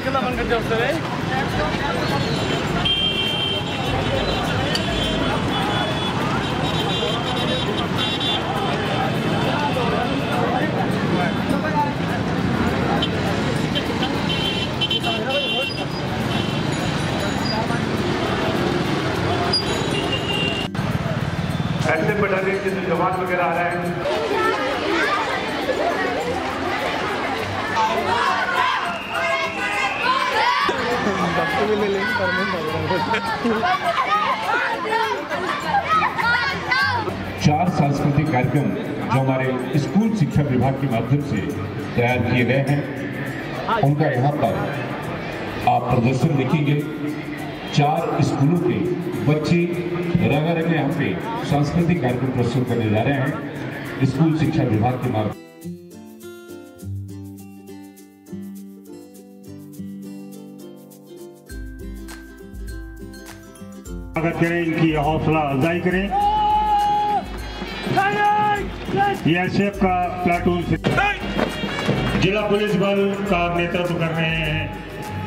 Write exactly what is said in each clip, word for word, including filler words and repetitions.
कितना मन करते उससे रे ऐसे बटालियन के जो जवान वगैरह आ रहे हैं चार सांस्कृतिक कार्यक्रम जो हमारे स्कूल शिक्षा विभाग के माध्यम से तैयार किए गए हैं उनका यहाँ पर आप प्रदर्शन देखेंगे। चार स्कूलों के बच्चे रंगारंग यहाँ पे सांस्कृतिक कार्यक्रम प्रस्तुत करने जा रहे हैं स्कूल शिक्षा विभाग के माध्यम। स्वागत करें, इनकी हौसला अफजाई करें। ये एसएफ का प्लाटून जिला पुलिस बल का नेतृत्व कर रहे हैं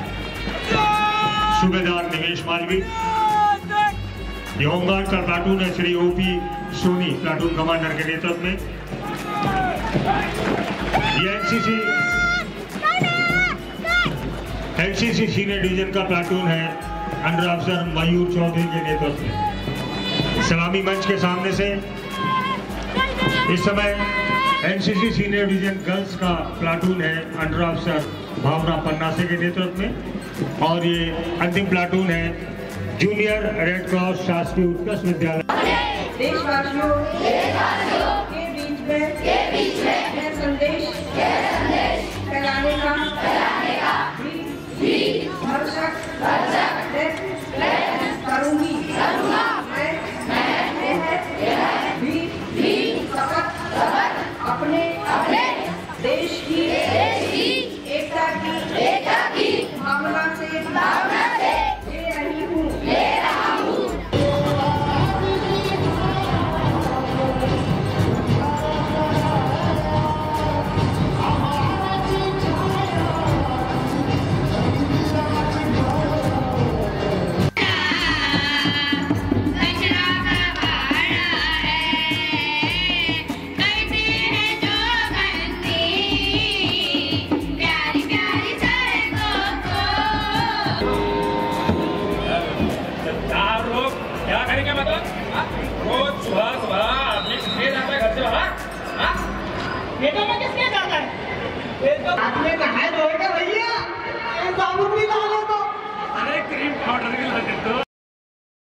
सूबेदार निवेश मालवी। ये होमगार्ड का प्लाटून है Shri O P Soni platoon commander के नेतृत्व में। ये एनसीसी एनसीसी सीनियर डिवीजन का प्लाटून है अंडर अफसर मयूर चौधरी के नेतृत्व में। सलामी मंच के सामने से इस समय एनसीसी सीनियर डिवीजन गर्ल्स का प्लाटून है अंडर अफसर भावना पन्नासे के नेतृत्व में। और ये अंतिम प्लाटून है जूनियर रेड क्रॉस शासकीय उत्कृष्ट विद्यालय। देशवासियों के बीच में के बीच में यह संदेश फैलाने का भी भरसक प्रयत्न करूंगी। मैं भी शपथ अपने अपने देश की एकता की एकता की भावना से भावना से ले रही हूँ ले रहा हूँ। खेतों में किसके जाता है? आपने कहा है भैया, बाबू भी